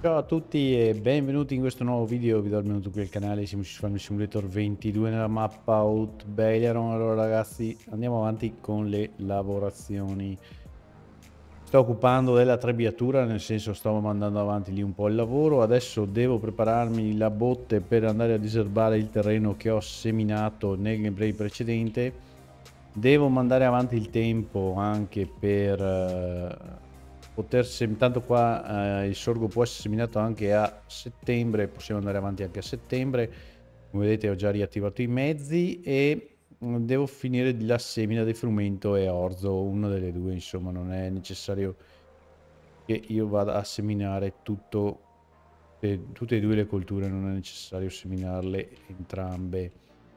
Ciao a tutti e benvenuti in questo nuovo video, vi do il benvenuto qui al canale, siamo su Farming Simulator 22 nella mappa Outbailion. Allora ragazzi, andiamo avanti con le lavorazioni. Sto occupando della trebbiatura, nel senso sto mandando avanti lì un po' il lavoro. Adesso devo prepararmi la botte per andare a diserbare il terreno che ho seminato nel gameplay precedente. Devo mandare avanti il tempo anche per poter tanto qua il sorgo può essere seminato anche a settembre, possiamo andare avanti anche a settembre. Come vedete ho già riattivato i mezzi e devo finire la semina di frumento e orzo, una delle due, insomma non è necessario che io vada a seminare tutte e due le colture, non è necessario seminarle entrambe.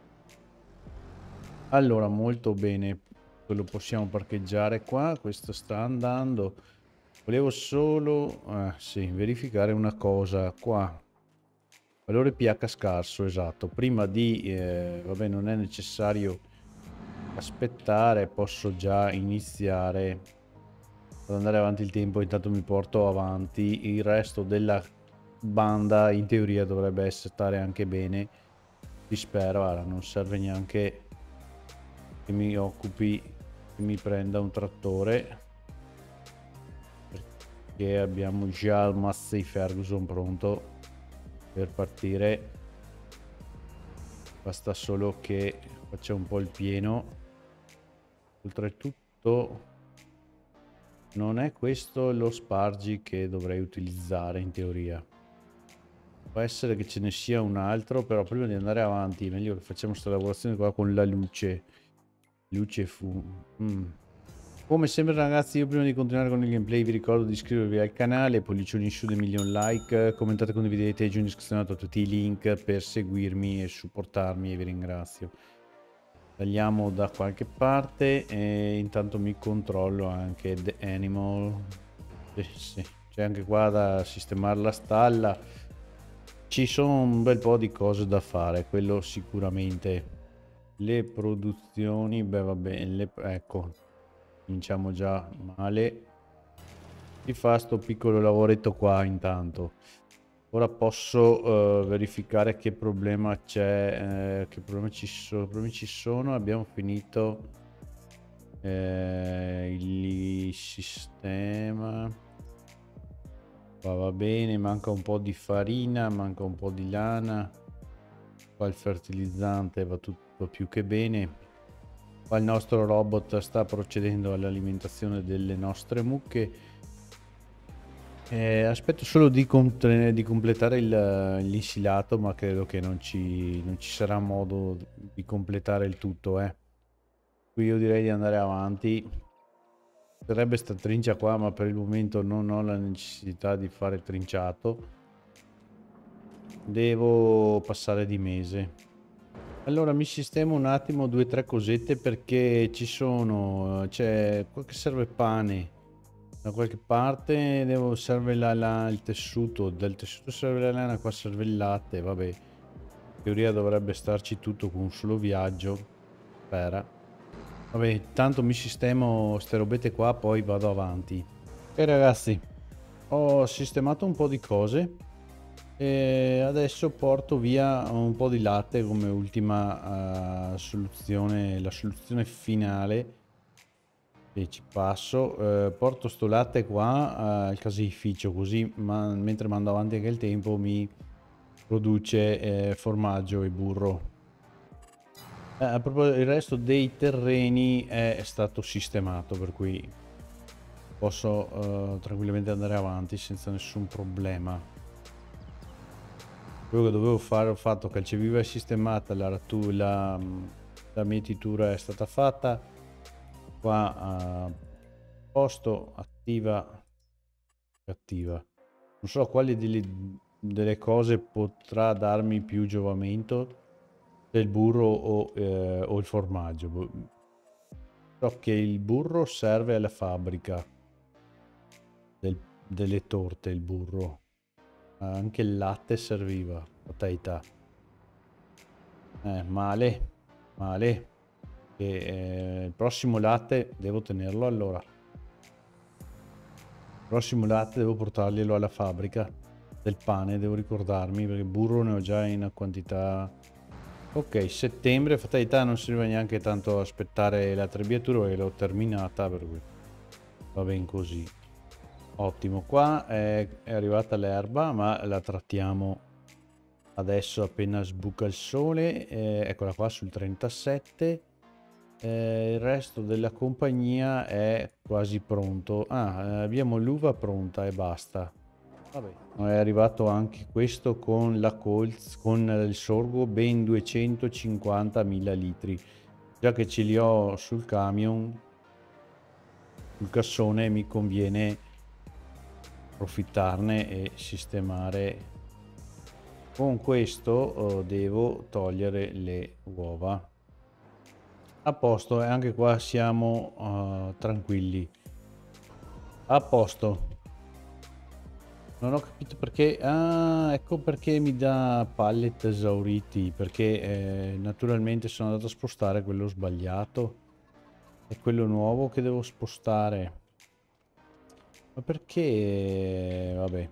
Allora, molto bene, quello possiamo parcheggiare qua, questo sta andando. Volevo solo sì, verificare una cosa qua. Valore pH scarso, esatto. Prima di vabbè, non è necessario aspettare, posso già iniziare ad andare avanti il tempo. Intanto mi porto avanti il resto della banda. In teoria dovrebbe stare anche bene, ci spero. Ora non serve neanche che mi occupi, che mi prenda un trattore, perché abbiamo già il Massey Ferguson pronto per partire. Basta solo che faccia un po' il pieno. Oltretutto non è questo lo spargi che dovrei utilizzare in teoria. Può essere che ce ne sia un altro, però prima di andare avanti è meglio che facciamo questa lavorazione qua con la luce. Come sempre ragazzi, io prima di continuare con il gameplay vi ricordo di iscrivervi al canale, pollicioni in su dei milioni like, commentate, condividete e giù in descrizione tutti i link per seguirmi e supportarmi e vi ringrazio. Tagliamo da qualche parte e intanto mi controllo anche The Animal. Sì. C'è anche qua da sistemare la stalla. Ci sono un bel po' di cose da fare, quello sicuramente. Le produzioni, beh vabbè, ecco, cominciamo già male. Si fa sto piccolo lavoretto qua intanto. Ora posso verificare che problema c'è, che problemi ci sono. Abbiamo finito il sistema. Qua va bene, manca un po' di farina, manca un po' di lana. Qua il fertilizzante va tutto più che bene. Qua il nostro robot sta procedendo all'alimentazione delle nostre mucche. Aspetto solo di completare l'insilato, ma credo che non ci sarà modo di completare il tutto. Qui io direi di andare avanti. Sarebbe sta trincia qua, ma per il momento non ho la necessità di fare trinciato. Devo passare di mese. Allora mi sistemo un attimo 2 o 3 cosette, perché c'è qualche serve pane da qualche parte, serve il tessuto, del tessuto serve la lana, qua serve il latte, vabbè, in teoria dovrebbe starci tutto con un solo viaggio. Spera. Vabbè, tanto mi sistemo ste robette qua, poi vado avanti. Ok ragazzi, ho sistemato un po' di cose e adesso porto via un po' di latte come ultima soluzione, la soluzione finale. E ci passo, porto sto latte qua al caseificio, così mentre mando avanti anche il tempo mi produce formaggio e burro. Proprio il resto dei terreni è stato sistemato, per cui posso tranquillamente andare avanti senza nessun problema. Quello che dovevo fare ho fatto, calceviva è sistemata, la mietitura è stata fatta. Qua posto attiva. Non so quali delle cose potrà darmi più giovamento, del burro o il formaggio. So che il burro serve alla fabbrica delle torte, il burro. Anche il latte serviva, fatalità. Male. Il prossimo latte devo tenerlo allora. Il prossimo latte devo portarglielo alla fabbrica del pane, devo ricordarmi, perché burro ne ho già in una quantità. Ok, settembre, fatalità, non serviva neanche tanto aspettare la trebbiatura perché l'ho terminata, per cui va bene così. Ottimo, qua è arrivata l'erba, ma la trattiamo adesso appena sbuca il sole. Eccola qua sul 37. Il resto della compagnia è quasi pronto. Abbiamo l'uva pronta e basta. Vabbè, è arrivato anche questo con la colza, con il sorgo, ben 250.000 litri. Già che ce li ho sul camion, sul cassone, mi conviene approfittarne e sistemare. Con questo devo togliere le uova. A posto, e anche qua siamo tranquilli. A posto. Non ho capito perché. Ecco perché mi dà pallet esauriti. Perché naturalmente sono andato a spostare quello sbagliato. È quello nuovo che devo spostare. Ma perché? Vabbè.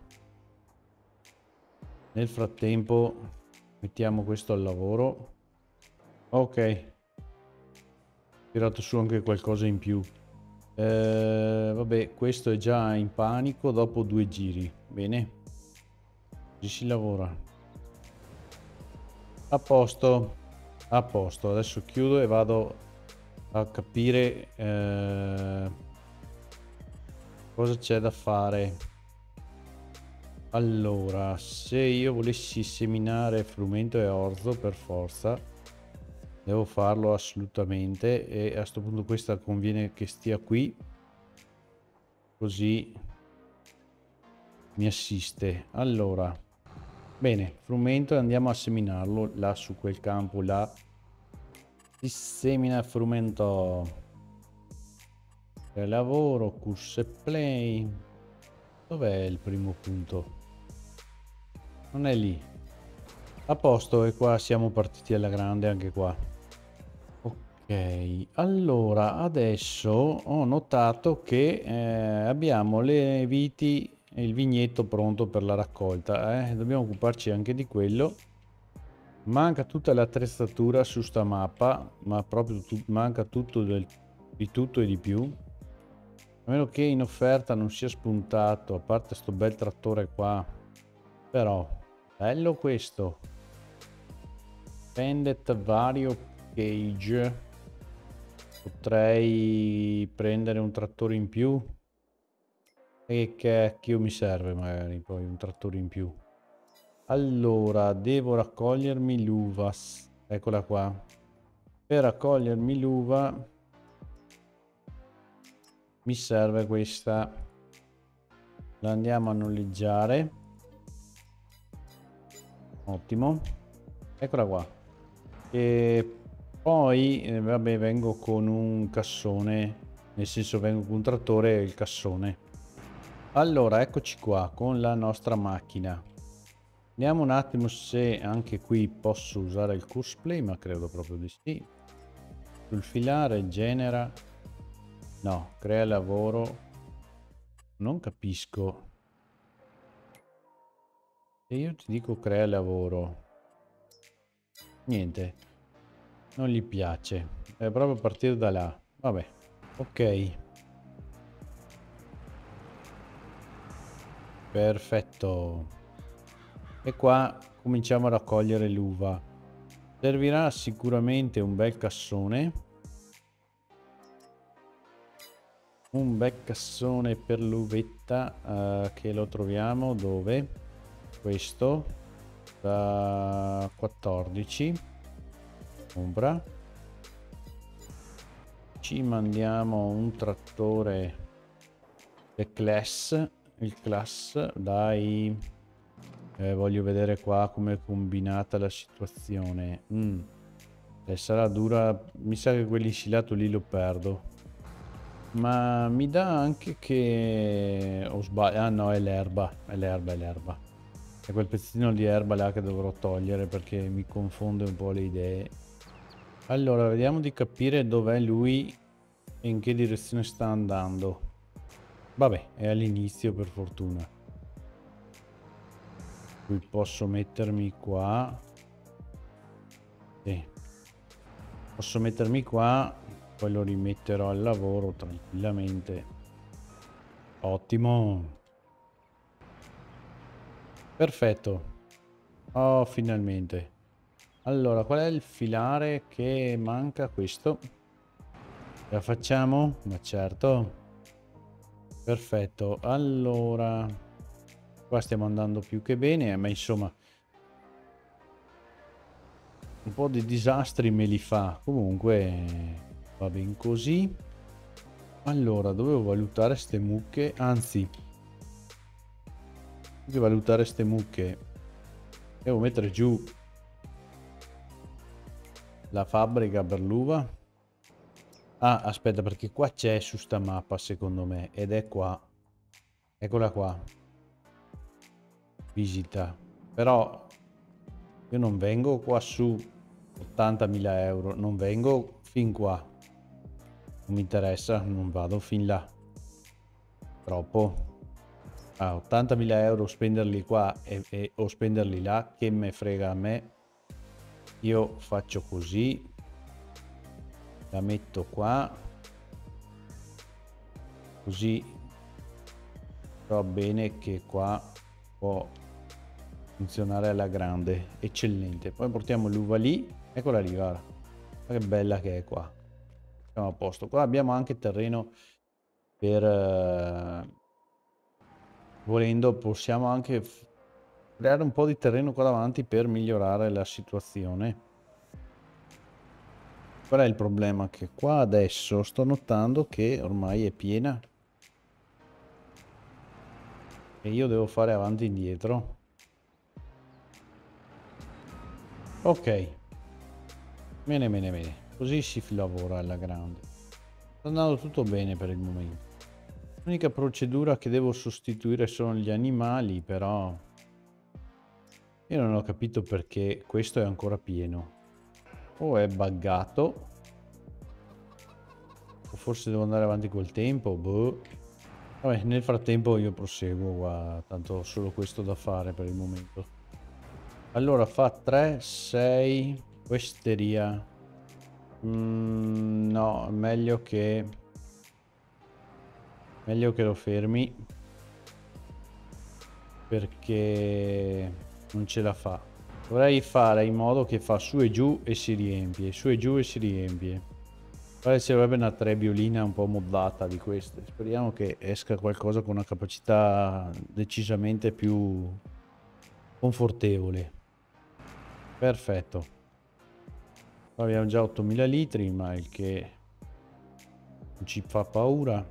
Nel frattempo mettiamo questo al lavoro. Ok. Tirato su anche qualcosa in più. Vabbè, questo è già in panico dopo 2 giri. Bene. Così si lavora. A posto. A posto. Adesso chiudo e vado a capire cosa c'è da fare. Allora, se io volessi seminare frumento e orzo per forza, devo farlo assolutamente, e a questo punto questa conviene che stia qui, così mi assiste. Allora, bene, frumento, andiamo a seminarlo là su quel campo là. Si semina frumento. Lavoro, curso e play. Dov'è il primo punto? Non è lì. A posto, e qua siamo partiti alla grande anche qua. Ok, allora adesso ho notato che abbiamo le viti e il vigneto pronto per la raccolta. Dobbiamo occuparci anche di quello. Manca tutta l'attrezzatura su sta mappa, ma proprio manca tutto di tutto e di più. A meno che in offerta non sia spuntato, a parte sto bel trattore qua. Però, bello questo. Pendet vario cage. Potrei prendere un trattore in più. E che mi serve magari poi un trattore in più. Allora, devo raccogliermi l'uva. Eccola qua. Per raccogliermi l'uva mi serve questa. La andiamo a noleggiare. Ottimo. Eccola qua. E poi vabbè, vengo con un cassone, nel senso vengo con un trattore e il cassone. Allora, eccoci qua con la nostra macchina. Vediamo un attimo se anche qui posso usare il course play, ma credo proprio di sì. Sul filare, genera. No, crea lavoro. Non capisco. Se io ti dico crea lavoro, niente, non gli piace. È proprio partire da là. Vabbè, ok. Perfetto. E qua cominciamo a raccogliere l'uva. Servirà sicuramente un bel cassone. Un bel cassone per l'uvetta, che lo troviamo dove? Questo da 14. Ombra. Ci mandiamo un trattore il class, dai. Voglio vedere qua come è combinata la situazione. Sarà dura. Mi sa che quell'inscilato lì lo perdo. Ma mi dà anche che ho sbagliato. Ah no, è l'erba. È l'erba. È quel pezzettino di erba là che dovrò togliere perché mi confonde un po' le idee. Allora, vediamo di capire dov'è lui e in che direzione sta andando. Vabbè, è all'inizio per fortuna. Qui posso mettermi qua. Sì. Posso mettermi qua, poi lo rimetterò al lavoro tranquillamente. Ottimo. Perfetto. Oh, finalmente. Allora, qual è il filare che manca? Questo. La facciamo? Ma certo. Perfetto. Allora, qua stiamo andando più che bene, ma insomma, un po' di disastri me li fa. Comunque, va ben così. Allora, dovevo valutare ste mucche, anzi, devo valutare ste mucche. Devo mettere giù la fabbrica per l'uva. Ah, aspetta, perché qua c'è su sta mappa, secondo me, ed è qua. Eccola qua. Visita. Però io non vengo qua su 80.000 euro, non vengo fin qua. Non mi interessa, non vado fin là. Troppo. Ah, 80.000 euro spenderli qua o spenderli là, che me frega a me. Io faccio così, la metto qua, così so bene che qua può funzionare alla grande. Eccellente. Poi portiamo l'uva lì, eccola lì, guarda, che bella che è qua. Siamo a posto. Qua abbiamo anche terreno per volendo possiamo anche creare un po' di terreno qua davanti per migliorare la situazione. Qual è il problema? Che qua adesso sto notando che ormai è piena e io devo fare avanti e indietro. Ok, bene bene bene, così si lavora alla grande. Sta andando tutto bene per il momento. L'unica procedura che devo sostituire sono gli animali, però io non ho capito perché questo è ancora pieno. O è buggato, o forse devo andare avanti col tempo, boh. Vabbè, nel frattempo io proseguo qua, tanto ho solo questo da fare per il momento. Allora fa 3, 6, questeria. No, meglio che lo fermi perché non ce la fa. Dovrei fare in modo che fa su e giù e si riempie, su e giù e si riempie. Poi ci sarebbe una trebbiolina un po' moddata di queste. Speriamo che esca qualcosa con una capacità decisamente più confortevole. Perfetto. Qua abbiamo già 8.000 litri, ma il che non ci fa paura.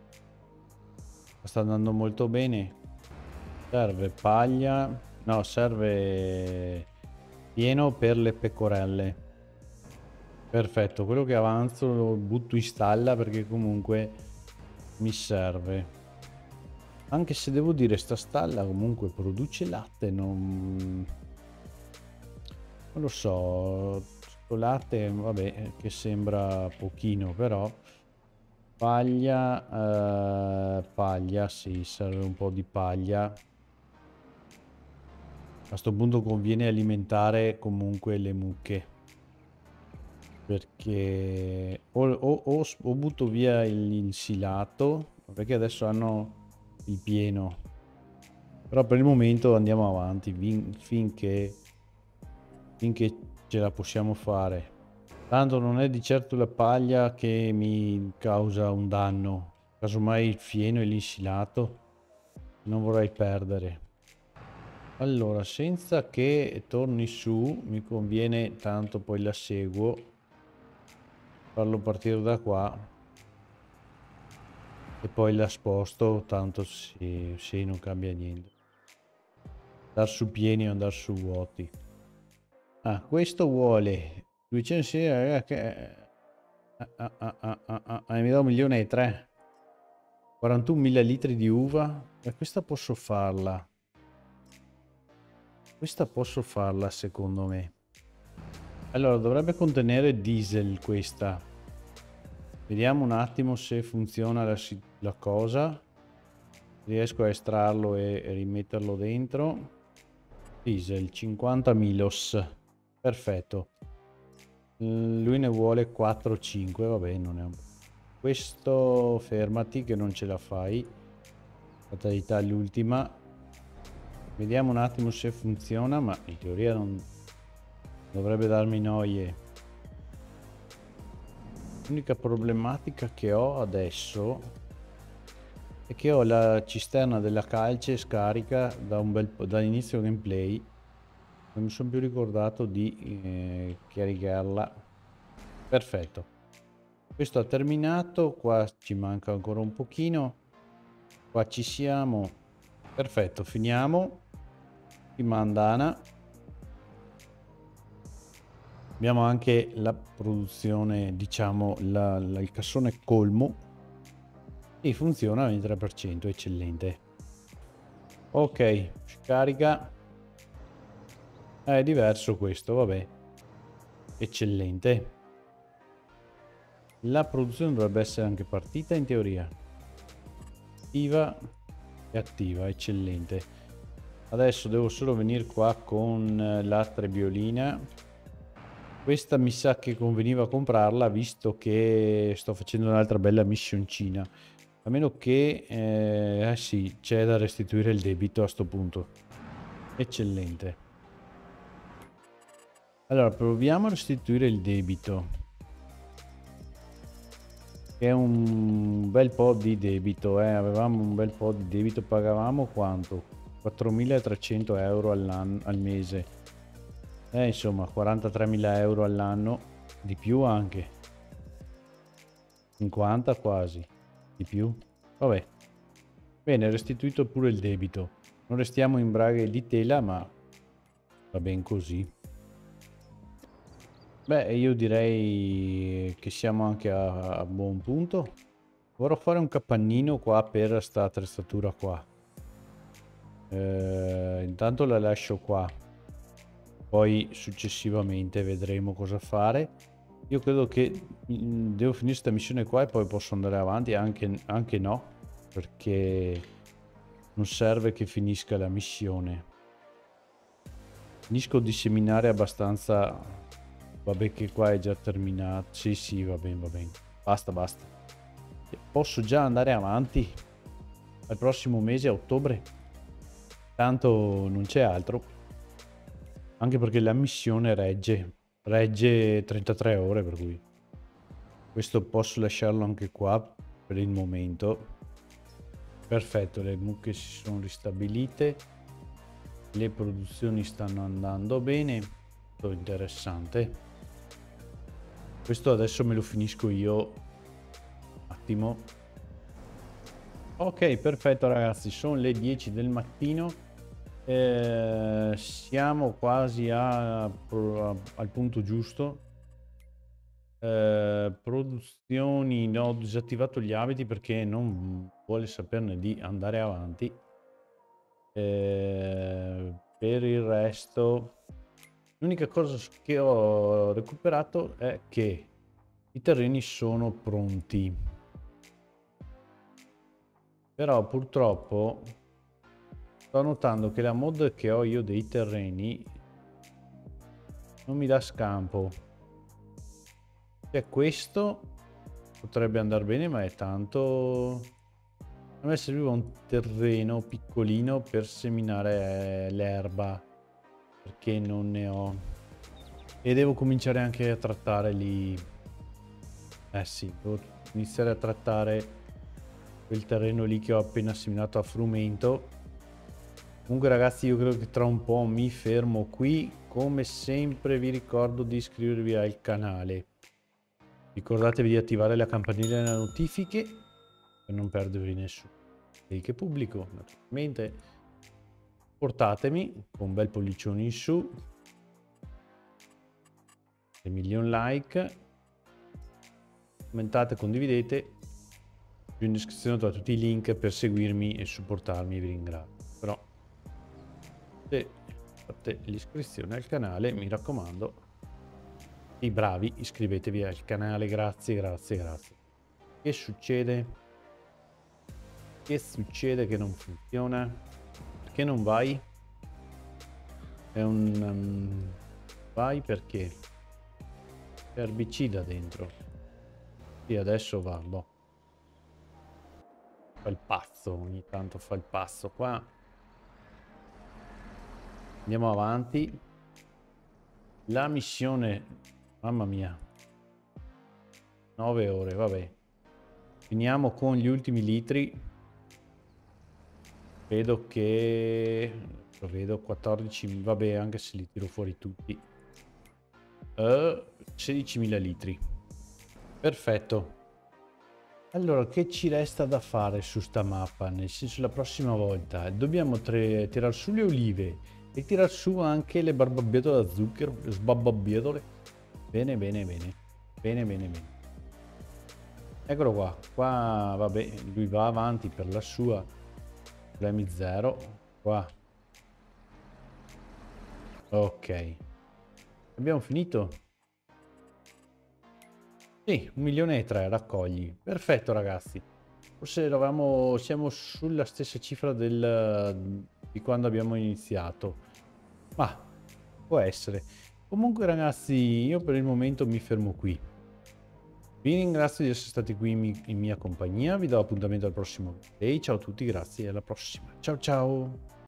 Sta andando molto bene. Serve paglia. No, serve pieno per le pecorelle. Perfetto, quello che avanzo lo butto in stalla perché comunque mi serve. Anche se devo dire, sta stalla comunque produce latte, non lo so, sto latte, vabbè, che sembra pochino, però paglia, sì, serve un po' di paglia. A questo punto conviene alimentare comunque le mucche, perché o butto via l'insilato, perché adesso hanno il pieno, però per il momento andiamo avanti finché ce la possiamo fare. Tanto non è di certo la paglia che mi causa un danno, casomai il fieno e l'insilato non vorrei perdere. Allora, senza che torni su, mi conviene, tanto poi la seguo, farlo partire da qua e poi la sposto, tanto sì, non cambia niente. Andar su pieni o andare su vuoti. Ah, questo vuole 206, mi dà 1.300.000. 41.000 litri di uva. E questa posso farla. Questa posso farla secondo me. Allora, dovrebbe contenere diesel questa. Vediamo un attimo se funziona la cosa. Riesco a estrarlo e rimetterlo dentro. diesel 50 milos, perfetto. Lui ne vuole 4 5, vabbè, non è un... questo fermati che non ce la fai, fatalità l'ultima. Vediamo un attimo se funziona, ma in teoria non dovrebbe darmi noie. L'unica problematica che ho adesso è che ho la cisterna della calce scarica da un bel po' dall'inizio gameplay. Non mi sono più ricordato di caricarla. Perfetto, questo ha terminato. Qua ci manca ancora un pochino, qua ci siamo. Perfetto, finiamo. Prima andana. Abbiamo anche la produzione, diciamo il cassone colmo, e funziona al 23%, eccellente. Ok, scarica. È diverso questo, vabbè, eccellente. La produzione dovrebbe essere anche partita in teoria. Attiva e attiva, eccellente. Adesso devo solo venire qua con la trebbiolina. Questa mi sa che conveniva comprarla, visto che sto facendo un'altra bella missioncina. A meno che sì, c'è da restituire il debito a sto punto. Eccellente. Allora proviamo a restituire il debito, che è un bel po' di debito, avevamo un bel po' di debito. Pagavamo quanto? 4.300 euro al mese, insomma 43.000 euro all'anno, di più anche, 50 quasi, di più. Vabbè, bene, restituito pure il debito. Non restiamo in braghe di tela, ma va ben così. Beh, io direi che siamo anche a buon punto. Vorrò fare un capannino qua per sta attrezzatura qua. Intanto la lascio qua, poi successivamente vedremo cosa fare. Io credo che devo finire questa missione qua e poi posso andare avanti, anche no, perché non serve che finisca la missione. Finisco di seminare abbastanza. Vabbè, che qua è già terminato. Sì, sì, va bene, va bene. Basta, basta. Posso già andare avanti al prossimo mese, a ottobre. Tanto non c'è altro. Anche perché la missione regge 33 ore, per cui questo posso lasciarlo anche qua per il momento. Perfetto, le mucche si sono ristabilite, le produzioni stanno andando bene, molto interessante. Questo adesso me lo finisco io un attimo. Ok, perfetto ragazzi, sono le 10 del mattino, siamo quasi al punto giusto. Produzioni, no, ho disattivato gli abiti perché non vuole saperne di andare avanti. Per il resto, l'unica cosa che ho recuperato è che i terreni sono pronti, però purtroppo sto notando che la mod che ho io dei terreni non mi dà scampo. Cioè, questo potrebbe andare bene, ma è tanto. A me serviva un terreno piccolino per seminare l'erba, perché non ne ho. E devo cominciare anche a trattare lì. Sì, devo iniziare a trattare quel terreno lì che ho appena seminato a frumento. Comunque ragazzi, io credo che tra un po' mi fermo qui. Come sempre vi ricordo di iscrivervi al canale. Ricordatevi di attivare la campanella delle notifiche per non perdervi nessuno dei che pubblico. Naturalmente portatemi con un bel pollicione in su, 3 milioni like, commentate, condividete. Giù in descrizione trovate tutti i link per seguirmi e supportarmi, vi ringrazio. Però se fate l'iscrizione al canale, mi raccomando, i bravi, iscrivetevi al canale, grazie, grazie, grazie. Che succede? Che succede che non funziona? Perché non vai? È un... vai perché? C'è erbicida dentro. Sì, adesso va, boh. Fa il pazzo, ogni tanto fa il pazzo qua. Andiamo avanti. La missione... Mamma mia. 9 ore, vabbè. Finiamo con gli ultimi litri. Vedo che... Lo vedo 14... Vabbè, anche se li tiro fuori tutti. 16.000 litri. Perfetto. Allora, che ci resta da fare su sta mappa? Nel senso, la prossima volta dobbiamo tirar su le olive e tirar su anche le barbabietole da zucchero, le sbabbabietole. Bene, bene, bene. Bene, bene, bene. Eccolo qua. Qua, vabbè, lui va avanti per la sua. Problemi zero. Qua. Ok. Abbiamo finito? Sì, 1.300.000 raccogli. Perfetto, ragazzi. Forse siamo sulla stessa cifra di quando abbiamo iniziato. Ma può essere. Comunque, ragazzi, io per il momento mi fermo qui. Vi ringrazio di essere stati qui in mia compagnia. Vi do appuntamento al prossimo video. Ciao a tutti, grazie e alla prossima. Ciao ciao.